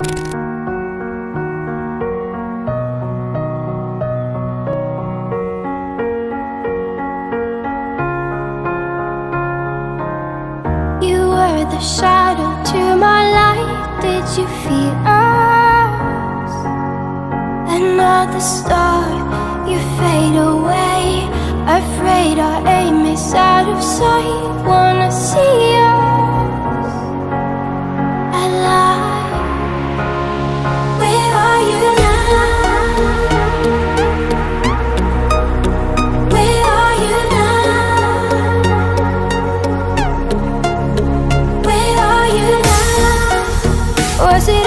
The shadow to my light, did you feel us? Another star, you fade away. Afraid our aim is out of sight. Wanna see us alive. Where are you now? Where are you now? Where are you now? Was it